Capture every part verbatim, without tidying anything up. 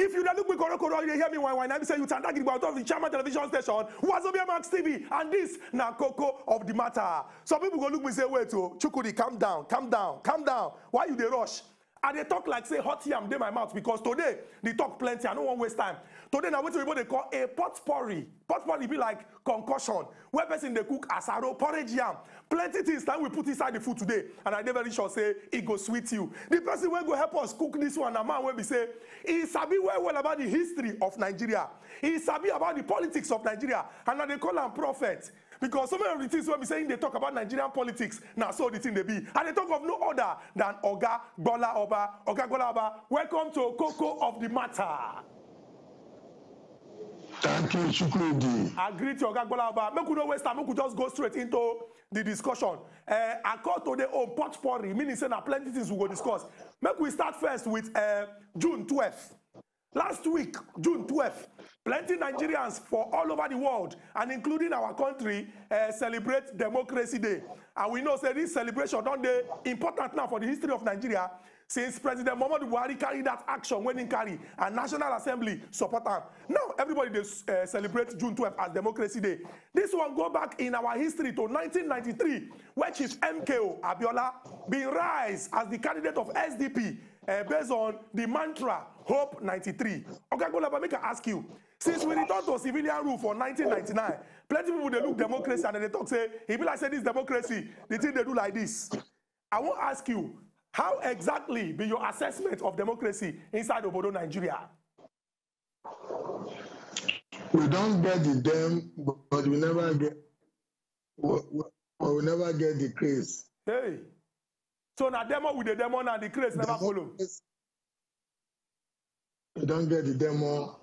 If you look me koro koro, you hear me when when I say you tandagi about of the Chama television station, Wazobia Max T V, and this na Coco of the matter. Some people go look me say, wait, oh, Chukudi, calm down, calm down, calm down. Why you they rush? And they talk like say hot yam in my mouth because today they talk plenty. I don't want to waste time. Today now what people they call a potpourri. Potpourri be like concussion. Where person they cook asaro, porridge yam. Plenty things that we put inside the food today. And I never sure say it go sweet you. The person will go help us cook this one. A man will be say he sabi well well about the history of Nigeria. He sabi about the politics of Nigeria. And now they call him prophet. Because so many of the things when we saying they talk about Nigerian politics, now so the thing they be. And they talk of no other than Oga Bola Oba. Oga Bola Oba, welcome to Coco of the matter. Thank you, Chukwudi. I greet you, Oga Bola Oba. Make we no waste time, make we just go straight into the discussion. Uh, I call today on potpourri, meaning say na plenty things we go discuss. Make we start first with uh, June twelfth. Last week, June twelfth, plenty Nigerians for all over the world, and including our country, uh, celebrate Democracy Day. And we know say this celebration don't they important now for the history of Nigeria, since President Muhammadu Buhari carried that action when he carry and National Assembly support him. Now everybody they, uh, celebrate June twelfth as Democracy Day. This one go back in our history to nineteen ninety-three, where Chief M K O Abiola been rise as the candidate of S D P uh, based on the mantra Hope ninety-three. Okay, Golaba, make I ask you. Since we return to civilian rule for nineteen ninety-nine, plenty of people they look democracy and then they talk say, if like say this democracy, the thing they do like this. I want to ask you, how exactly be your assessment of democracy inside Obodo, Nigeria? We don't get the dem, but we never get, we, we never get the craze. Hey, so now demo with the demo and the craze never follow. We don't get the demo.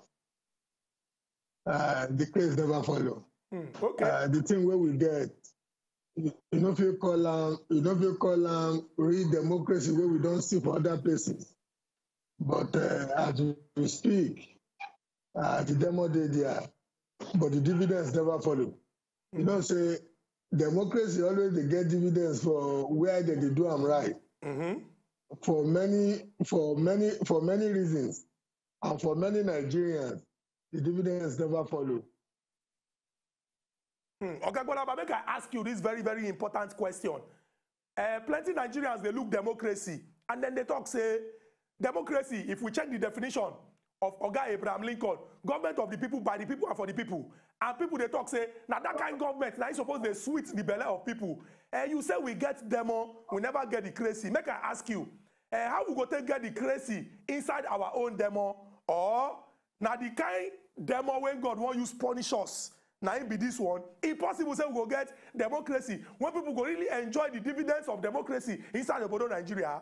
Uh, the craze never follow. Mm, okay. Uh, the thing where we get, you know, if you call them, you know, if you call them real democracy where we don't see for other places. But uh, as we speak, uh, the demo did there, but the dividends never follow. Mm. You know, say democracy always they get dividends for where they, they do them right. Mm-hmm. For many, for many, for many reasons, and for many Nigerians, the dividends never follow. Hmm. Okay, but make I ask you this very, very important question. Uh, plenty Nigerians, they look democracy, and then they talk, say, democracy, if we check the definition of Oga Abraham Lincoln, government of the people, by the people, and for the people. And people, they talk, say, now that kind of government, now you suppose they sweet the belly of people. And uh, you say we get demo, we never get the crazy. Make I ask you, uh, how we go take get the crazy inside our own demo, or now the kind demo when God want use punish us? Now it be this one. Impossible say we go get democracy when people go really enjoy the dividends of democracy inside the Obodo, Nigeria.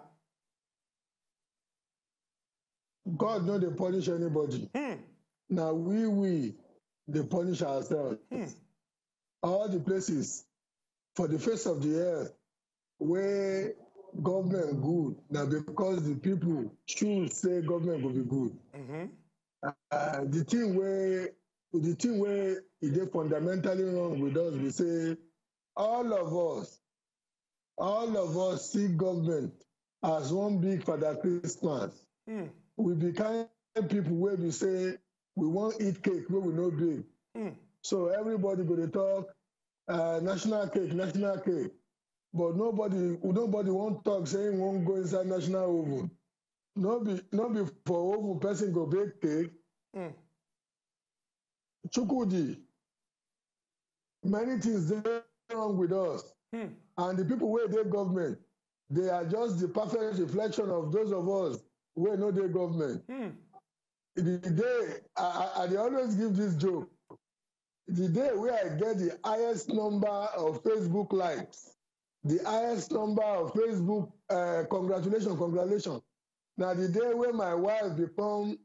God no dey punish anybody. Hmm. Now we we they punish ourselves. Hmm. All the places for the face of the earth where government good now because the people choose say government will be good. Mm-hmm. Uh, the thing where the thing where it is fundamentally wrong with us, we say all of us, all of us see government as one big Father Christmas. Mm. We be kind of people where we say we want eat cake where we know big. Mm. So everybody go to talk uh, national cake, national cake, but nobody, nobody won't talk saying won't go inside national oven. No be, no be for oven person go bake cake. Mm. Chukwudi, many things they wrong with us. Hmm. And the people where they government, they are just the perfect reflection of those of us where no they government. Hmm. The day, I, I, I always give this joke, the day where I get the highest number of Facebook likes, the highest number of Facebook, uh, congratulations, congratulations. Now the day where my wife become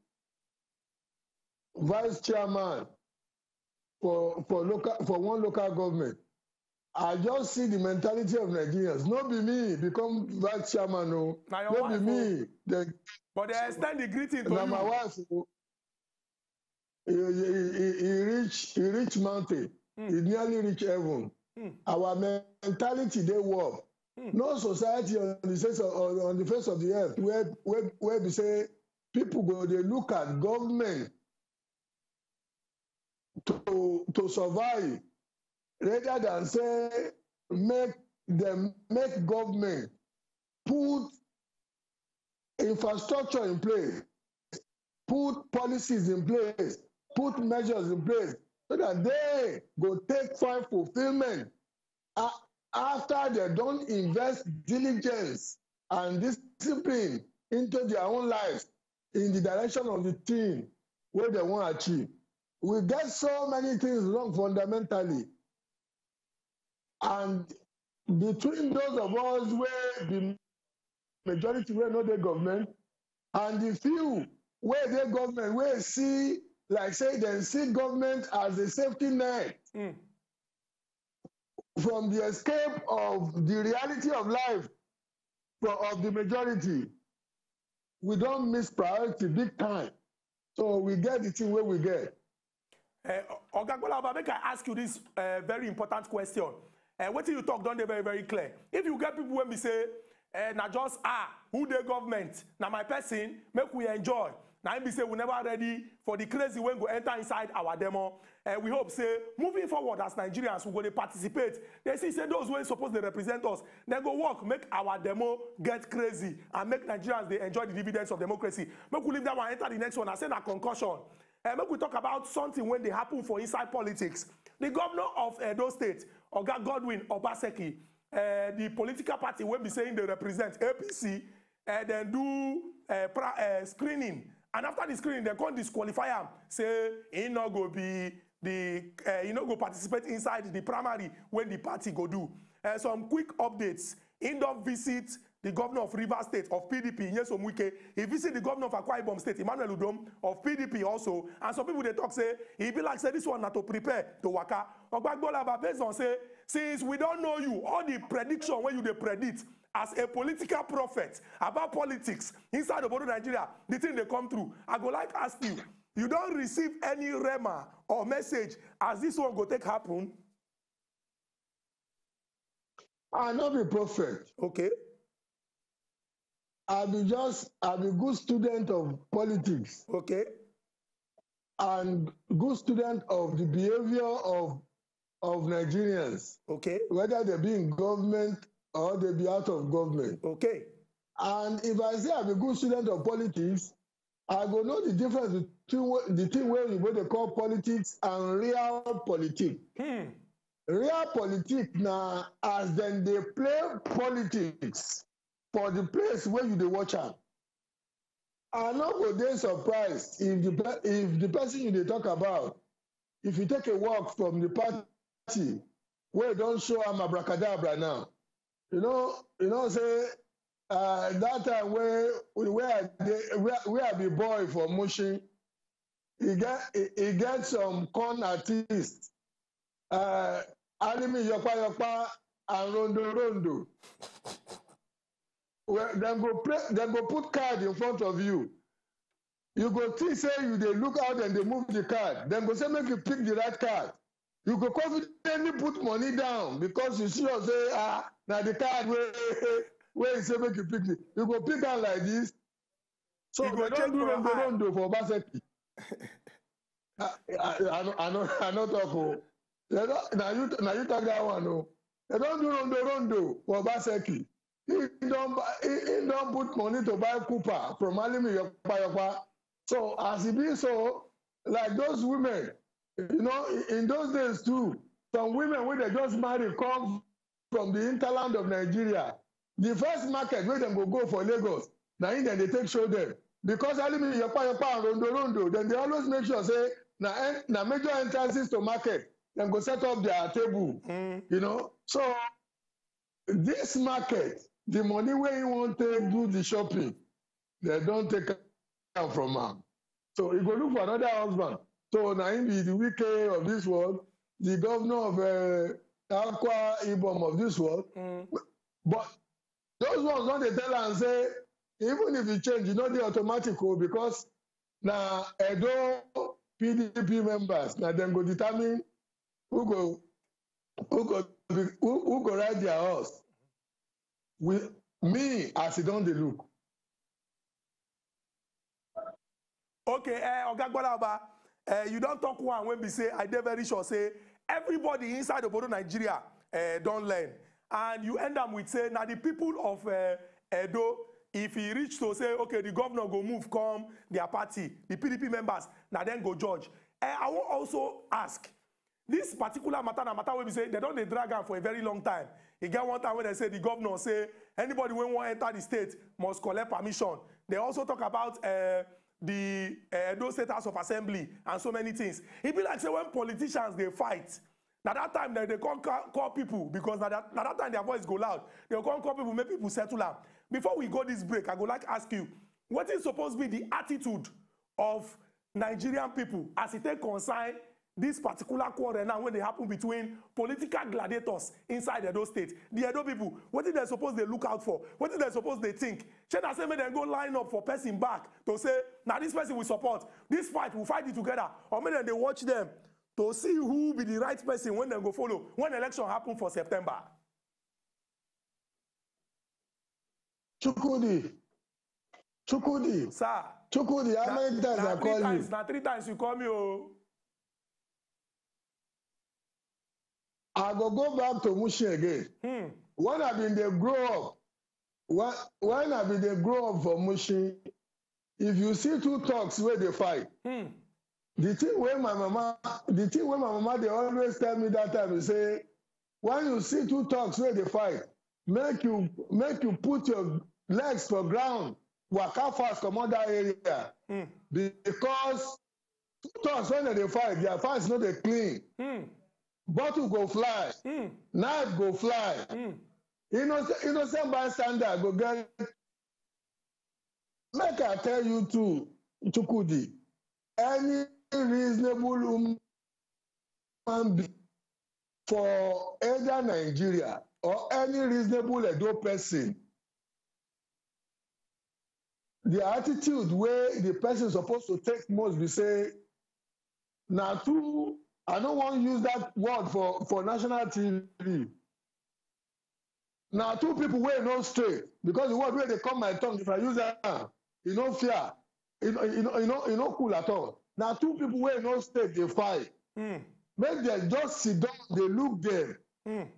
vice chairman for for local for one local government, I just see the mentality of Nigerians. Not be me become vice chairman, no. Not be me. The, but they extend the greeting to now you. My wife, he, he, he reach he reach mountain. Mm. He nearly reach heaven. Mm. Our mentality they work. Mm. No society on the face of on the face of the earth where where where we say people go they look at government to to survive rather than say make them make government put infrastructure in place, put policies in place, put measures in place so that they go take find fulfillment uh, after they don't invest diligence and discipline into their own lives in the direction of the thing where they want to achieve. We get so many things wrong fundamentally. And between those of us where the majority where know the government and the few where the government where see, like say they see government as a safety net mm. from the escape of the reality of life for, of the majority, we don't miss priority big time. So we get the thing where we get. Uh, Oga Gbolaba, make I ask you this uh, very important question. Uh, what you talk done very, very clear. If you get people when we say, uh, na just ah, who the government, na my person, make we enjoy. Now we say we never ready for the crazy when go enter inside our demo. Uh, we hope say moving forward as Nigerians we go to participate. They see say those who supposed to represent us, then go work, make our demo get crazy and make Nigerians they enjoy the dividends of democracy. Make we leave that one, enter the next one. I say a concussion. Uh, make we talk about something when they happen for inside politics. The governor of Edo State, Oga Godwin Obaseki, uh, the political party will be saying they represent A P C, uh, then do uh, pra, uh, screening. And after the screening, they can't disqualify him. Say he not go be the uh, he not go participate inside the primary when the party go do. Uh, some quick updates. He don't visit the governor of Rivers State of P D P, Nyesom Wike. He visit the governor of Akwa Ibom State, Emmanuel Udom of P D P also. And some people they talk say he be like say this one not to prepare to waka. Oga Gbolaba based on say since we don't know you, all the prediction when you they predict as a political prophet about politics inside of Nigeria, the thing they come through. I go like ask you, you don't receive any rema or message as this one go take happen? I not be prophet. Okay. I be just I be good student of politics. Okay. And good student of the behavior of of Nigerians. Okay. Whether they be in government or they be out of government. Okay. And if I say I'm a good student of politics, I go know the difference between the thing where you they call politics and real politics. Hmm. Real politics now, as then they play politics for the place where you they watch am. I no go dey surprised if the if the person you they talk about, if you take a walk from the party where don't show am abracadabra now, you know, you know say uh, that time where where they, where where I be boy for Mushin, he get he, he get some corn artists. Uh, Anime Yopa Yopa and Rondo Rondo. Well, then go play, then go put card in front of you. You go think say you they look out and they move the card. Then go say make you pick the right card. You go confidently put money down because you see or say ah now the card where where you say make you pick it. You go pick out like this. So you they don't do Rondo Rondo for Obaseki. I I I know I know talk. They don't, now you now you talk that one, no. They don't do rondo rondo for Obaseki. He don't he, he don't put money to buy Cooper from Alimi Yopa Yopa. So as it be so, like those women, you know, in those days too, some women when they just marry come from the hinterland of Nigeria. The first market where them go go for Lagos, now in then they take show them. Because Alimi Yopa Yopa and rondo rondo, then they always make sure say now now major entrances to market. Then go set up their table, mm. you know. So this market, the money where you want to do the shopping, they don't take out from them. So you go look for another husband. So now he be the wicked of this world, the governor of uh, Akwa Ibom of this world. Mm. But those ones don't they tell and say, even if you change, you know the automatic because now Edo P D P members, now then go determine Who go, who go, who, who go ride their horse? With me, as it don't they look. Okay, uh, Oga Gbolaba, uh, you don't talk one when we say, I dey very sure, say, everybody inside the border Nigeria uh, don't learn. And you end up with, say, now the people of uh, Edo, if he reach to say, okay, the governor go move, come, their party, the P D P members, now then go judge. Uh, I will also ask, this particular matter, na matter where we say, they don't they drag am for a very long time. You get one time when they say, the governor say, anybody when want enter the state must collect permission. They also talk about uh, the uh, Edo State House of Assembly and so many things. It be like say when politicians they fight, now that time they, they can't call, call people because now that, that time their voice go loud. They can't call people, make people settle down. Before we go this break, I would like to ask you, what is supposed to be the attitude of Nigerian people as it take concern this particular quarrel now when they happen between political gladiators inside Edo State? The Edo people, what did they suppose they look out for? What did they suppose they think? Should I say may they go line up for person back to say, now this person we support, this fight, we'll fight it together, or maybe they watch them to see who be the right person when they go follow, when election happen for September? Chukudi, Chukudi, Sir. Chukudi, how many times I call times, you? Now three times you call me, oh. I go go back to Mushi again. Hmm. When I been they grow up, when, when I been they grow up for Mushi, if you see two talks where they fight, Hmm. the thing where my mama, the thing where my mama, they always tell me that time, they say, when you see two talks where they fight, make you make you put your legs for ground, waka fast, come on that area. Hmm. Because two talks when they fight, their fight is not they clean. Hmm. Bottle go fly, Hmm. knife go fly. Hmm. Innocent, innocent bystander go get. Make I tell you too, Chukudi, any reasonable human being for either Nigeria or any reasonable Edo person, the attitude where the person is supposed to take most be say, now two, I don't want to use that word for, for national T V. Now two people wey no straight because the word where they come my tongue, if I use that, you no fear, you know, you know, you know, you know cool at all. Now two people wey no straight they fight. Mm. Make them just sit down, they look them. Mm.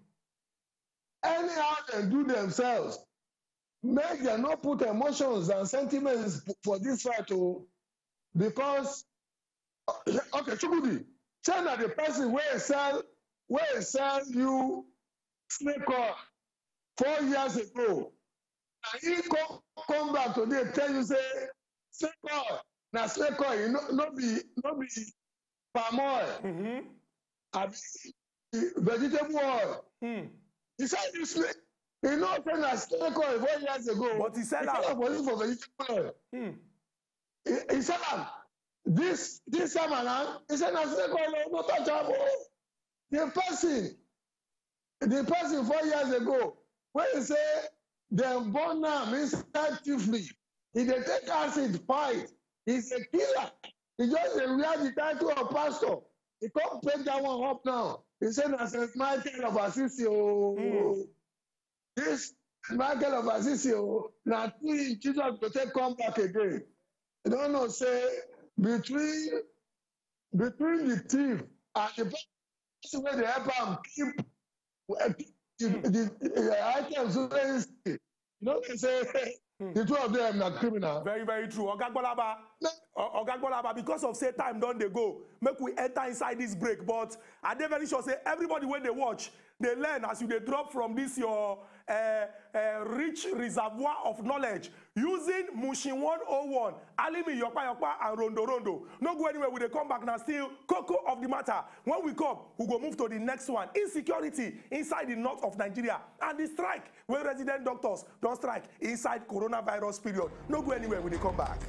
Anyhow they do themselves. Make them not put emotions and sentiments for this fight, oh, because okay, Chukudi, China the person where sell where sell you snake oil four years ago, and he come come back today tell you say snake oil na snake oil, no no be no be palm oil, Mm-hmm. abi vegetable oil. Mm. He said you snake, he know say na snake oil four years ago. But he sell He am. sell am for you for vegetable oil. Mm. He, he sell am. This this summer now, he said na snake oil, no touch am. Oh. The person, the person four years ago, when he say dem born am inside Tifli, he dey take acid fight. He's a killer. He just dey wear the title of pastor. He come take that one up now. He say na Saint Michael of Assisi o. Mm. This Michael of Assisi o, na through him Jesus go take come back again. You don't know say between between the thief and the person wey dey help am keep uh, the, the, the items wey he steal, you know they say Hmm. the two of them na criminal. Very, very true. Oga Gbolaba, No. O- Oga Gbolaba, because of say time don dey go, make we enter inside this break. But I dey very sure say everybody when they watch, they learn as you dey drop from this your uh, uh, rich reservoir of knowledge using Mushin one oh one, Alimi Yokpa Yokpa and Rondo Rondo. No go anywhere. We dey come back now. Still cocoa of the matter. When we come, we go move to the next one. Insecurity inside the north of Nigeria and the strike where resident doctors don strike inside coronavirus period. No go anywhere. We dey come back.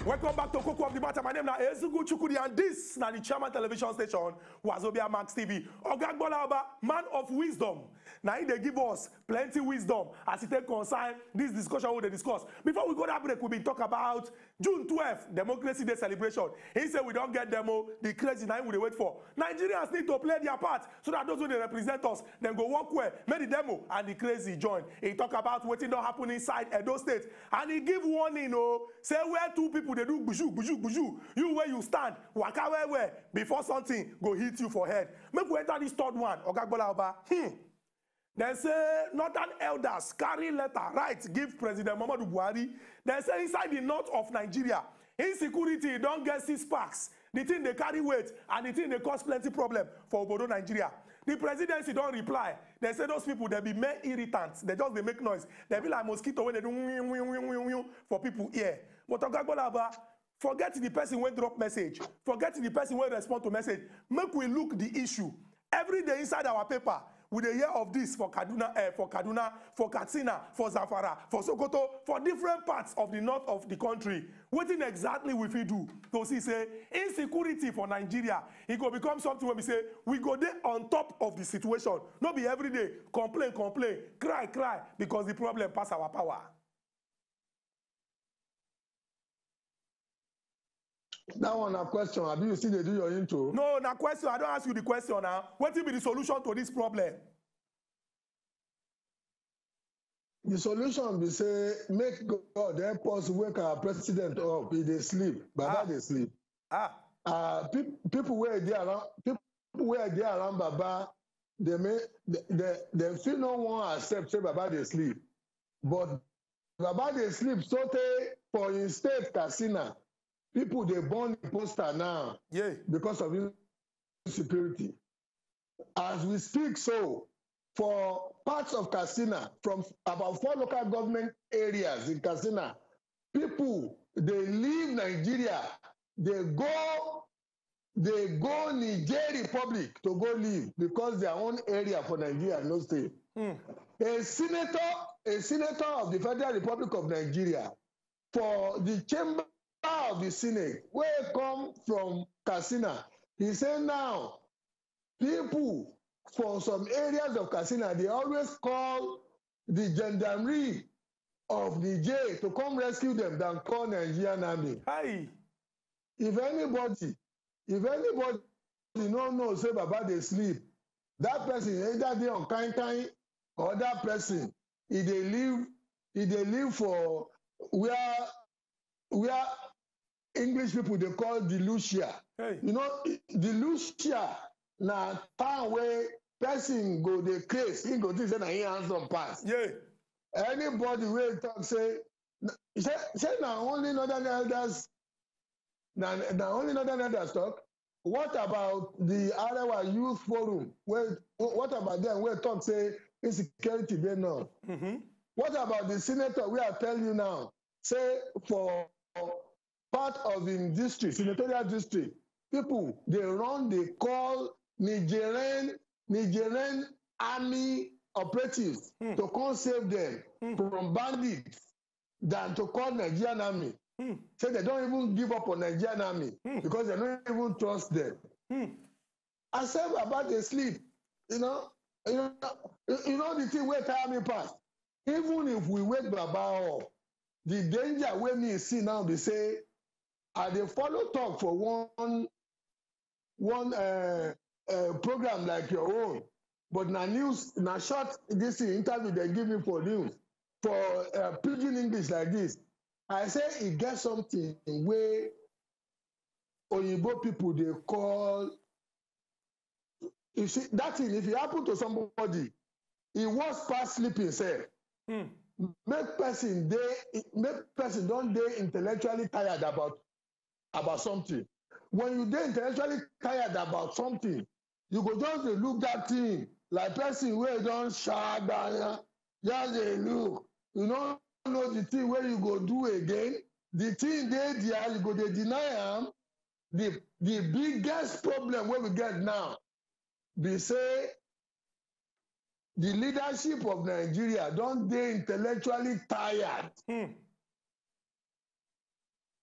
Welcome back to Coco of the Matter. My name is Ezugu Chukudi, and this is the Chairman Television Station, Wazobia Max T V. Ogagbola Oba, man of wisdom. Now, they give us plenty wisdom as it take concern this discussion we dey discuss. Before we go that break, we been talk about June twelfth, Democracy Day celebration. He said we don't get demo, the crazy night we dey wait for. Nigerians need to play their part so that those who they represent us, then go work well, make the demo and the crazy join. He talk about what don't happen inside Edo State, and he give warning, oh, say where two people they do buju, buju, buju. You where you stand, waka where where before something go hit you for head. Make we enter this third one, Ogagbola Oba. Hmm. They say northern elders carry letter right give President Muhammadu Buhari. They say inside the north of Nigeria, insecurity don't get six packs. The thing they carry weight and the thing they cause plenty problem for Obodo Nigeria. The presidency don't reply. They say those people they be mere irritants. They just they make noise. They be like mosquito when they do wing, wing, wing, wing, wing, for people here. But Ogagbola Oba, forget the person when drop message. Forget the person when respond to message. Make we look the issue. Every day inside our paper, we dey hear of this for Kaduna, uh, for Kaduna, for Katsina, for Zamfara, for Sokoto, for different parts of the north of the country. Wetin exactly we fit do to see say insecurity for Nigeria, e go become something where we say we go dey on top of the situation. No be every day complain, complain, cry, cry because the problem pass our power. That one a question. Have you seen they do your intro? No, na question. I don't ask you the question now. What will be the solution to this problem? The solution be say make God help us wake our president up. He dey sleep, Baba dey sleep. Ah. Uh, pe people where they around, people where they around Baba, they may they they, they still no one accept say Baba dey sleep, but Baba dey sleep. So they for in state Katsina. People they burn the poster now, yeah, because of insecurity. As we speak, so for parts of Katsina, from about four local government areas in Katsina, people they leave Nigeria, they go, they go Niger Republic to go live because their own area for Nigeria no stay. Mm. A senator, a senator of the Federal Republic of Nigeria, for the chamber of the Senate, where come from Katsina, he said now, people for some areas of Katsina, they always call the gendarmerie of Niger to come rescue them than call Nigerian army. Hi. If anybody, if anybody no know say Baba they sleep, that person either they on kind kind or that person, if they live, if they live for where where English people they call Delucia. Hey. You know, Delucia na town where person go the case, he go think say na he handsome pass. Yeah. Anybody will talk say, say, say na only northern elders, na, na only northern elders talk. What about the Arewa Youth Forum? Where, what about them? Where talk say insecurity they know. Mm-hmm. What about the senator? We are telling you now. Say for part of the district, senatorial district, people they run, they call Nigerian Nigerian army operatives mm. to come save them mm. from bandits than to call Nigerian army. Mm. Say they don't even give up on Nigerian army mm. because they don't even trust them. Mm. I said about the sleep, you know, you know, you know the thing where time me pass. Even if we wake Baba up, the danger where me see now, they say, I they follow talk for one one uh, uh, program like your own, but na news, na short this interview they give me for news for uh, pidgin English like this. I say it gets something where Oyibo people they call. You see that thing, if it happen to somebody, it was past sleeping, say. Mm. Make person they make person don't they intellectually tired about about something. When you dey intellectually tired about something, you go just dey look that thing like person where don't shout down, just dey look. You don't know the thing where you go do again. The thing they there, you go they deny them. The the biggest problem where we get now, they say the leadership of Nigeria don't they intellectually tired. Hmm.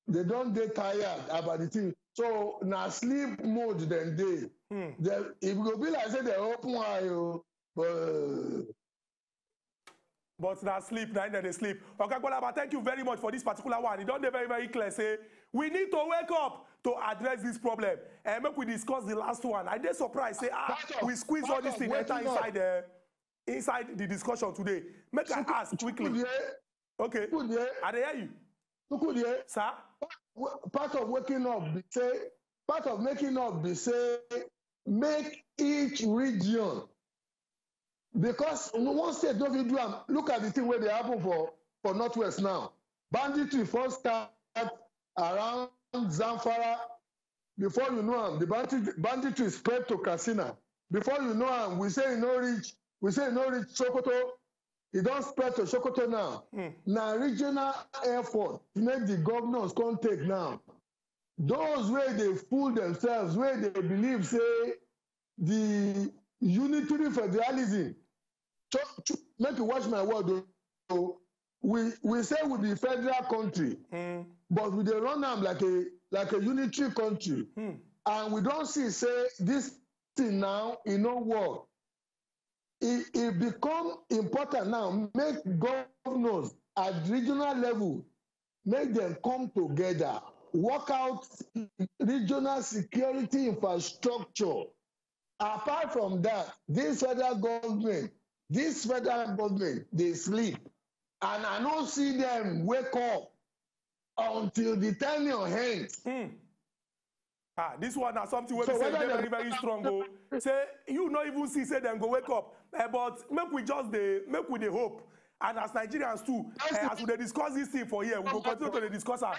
they don't get tired about the thing. So now sleep mode then they. Mm. They if go be like say they open eye, but but now sleep, now they sleep. Okay, Golaba, thank you very much for this particular one. It don't be very, very clear. Say we need to wake up to address this problem. And make we discuss the last one. I did surprised. Say ah, we squeeze all this thing enter inside the inside the discussion today. Make I ask quickly. Okay. I hear you. Sir? Part of waking up, be say, part of making up, be say, make each region, because one state don't do them. Look at the thing where they happen for, for Northwest now. Banditry first start around Zamfara. Before you know them, the banditry, banditry spread to Katsina. Before you know them, we say no reach, we say no reach Sokoto. It don't spread to Sokoto now. Mm. Now regional effort make the governors come take now. Those where they fool themselves, where they believe say the unitary federalism. Make you watch my word. Though. We we say we be federal country, mm. but we they run them like a like a unitary country, mm. and we don't see say this thing now it no work. It, it become important now. Make governors at regional level, make them come together, work out regional security infrastructure. Apart from that, this federal government, this federal government, they sleep. And I don't see them wake up until the tenure ends. Mm. Ah, this one is something where so we say very, very, very strong. Go. Say, you not even see, say them go wake up. Uh, but make we just the make we the hope. And as Nigerians too, uh, as we discuss this thing for here, we will continue to discuss it.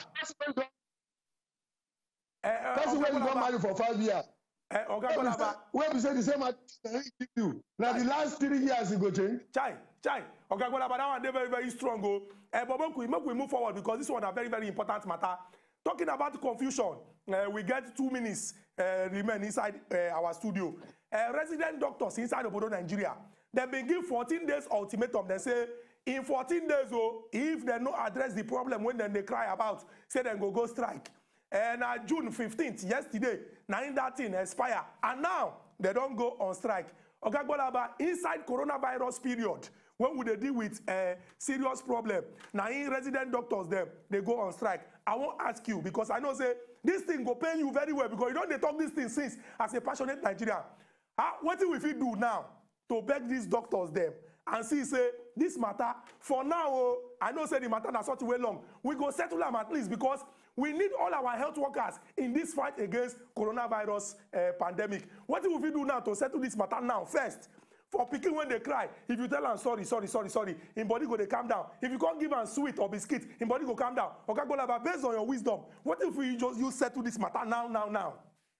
That's why you got married for five years. Uh, okay, where we say the same you. Now the last three years you go change. Chai, chai. Okay, but that one they very, very strong. Go. Uh, but make we, make we move forward because this one is a very, very important matter. Talking about confusion, uh, we get two minutes uh, remain inside uh, our studio. Uh, resident doctors inside Obodo, Nigeria, they've been given fourteen days ultimatum. They say in fourteen days, oh, if they don't address the problem when then they cry about, say they go go strike. And uh, June fifteenth, yesterday, now in that thing expire, and now they don't go on strike. Okay, Golaba, inside coronavirus period, when would they deal with a uh, serious problem? Now in resident doctors, them they go on strike. I won't ask you because I know say this thing go pay you very well because you don't they talk this thing since as a passionate Nigerian. Uh, what will we do now to beg these doctors them and see say this matter for now? Oh, I know say the matter not such way long. We go settle them at least because we need all our health workers in this fight against coronavirus uh, pandemic. What will we do now to settle this matter now first? For picking when they cry, if you tell them sorry, sorry, sorry, sorry, in body go they calm down. If you can't give them sweet or biscuit, in body go calm down. Okay, Golaba, based on your wisdom, what if we just you settle this matter now, now, now?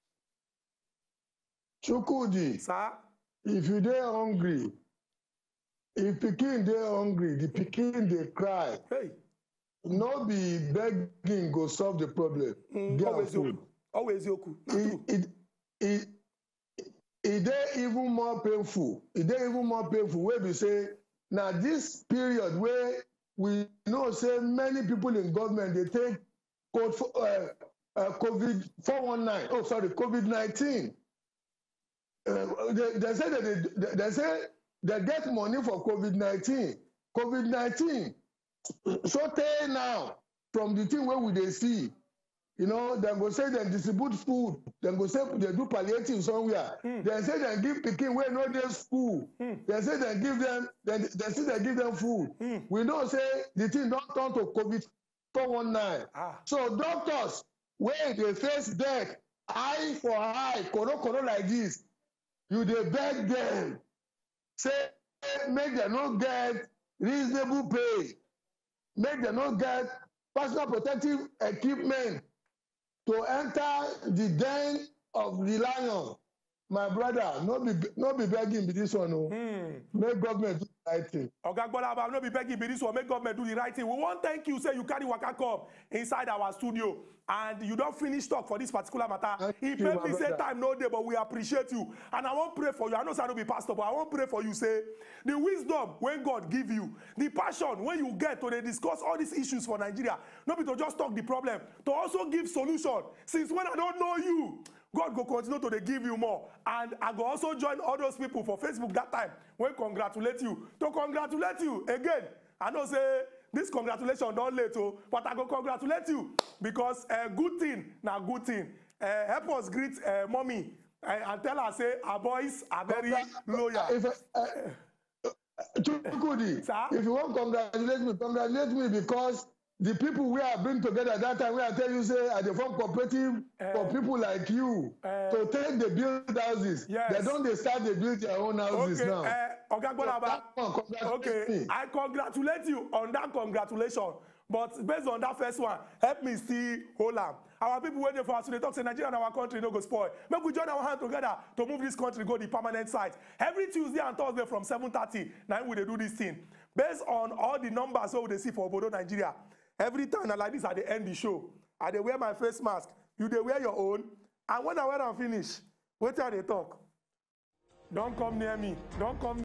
Chukudi, sir, if you they hungry, if Peking they hungry, the Peking they cry. Hey, no be begging go solve the problem. Mm, always yoku. Always yoku. It, it, it, It dey even more painful. It dey even more painful where we say now this period where we know say many people in government they take code for, uh, uh, COVID four one nine. Oh, sorry, COVID nineteen. Uh, they, they say that they, they say they get money for COVID nineteen. COVID nineteen. So tell now from the thing where we they see. You know, they go say they distribute food. They go say they do palliative somewhere. Mm. They say they give Peking where no day school. Mm. They say they give them. They, they say they give them food. Mm. We know say the thing don't turn to COVID four one nine. Ah. So doctors, where they face death, eye for eye, koro koro like this, you they beg them. Say make them not get reasonable pay. Make them not get personal protective equipment to enter the den of the lion. My brother, no be no be begging with this one. No. Mm. Make government right thing. Oga Gbolaba, I'm not be begging be this one, make government do the right thing. We want thank you, say you carry waka come inside our studio and you don't finish talk for this particular matter. He paid me say time no day, but we appreciate you. And I won't pray for you. I know I don't be pastor, but I won't pray for you. Say the wisdom when God give you, the passion when you get to they discuss all these issues for Nigeria, not be to just talk the problem, to also give solution. Since when I don't know you, God go continue to they give you more. And I go also join all those people for Facebook that time when congratulate you. To congratulate you again. I know say this congratulation don't late, oh, but I go congratulate you because a uh, good thing, now good thing. Uh, help us greet uh, mommy uh, and tell her say our boys are very loyal. If, uh, uh, Chukudi, if you want to congratulate me, congratulate me because the people we are bring together at that time, we are tell you say at the form cooperative uh, for people like you uh, to take the build houses. Yes. They don't they start to build their own houses okay. now. Uh, Oga Gbolaba, so okay, me. I congratulate you on that congratulation. But based on that first one, help me see hold on. Our people waiting for us to talk say Nigeria and our country no go spoil. Make we join our hand together to move this country go the permanent site. Every Tuesday and Thursday from seven thirty, now we they do this thing. Based on all the numbers so they see for Obodo Nigeria. Every time I like this at the end of the show, I they wear my face mask. You they wear your own. And when I wear and finish, wait till they talk. Don't come near me. Don't come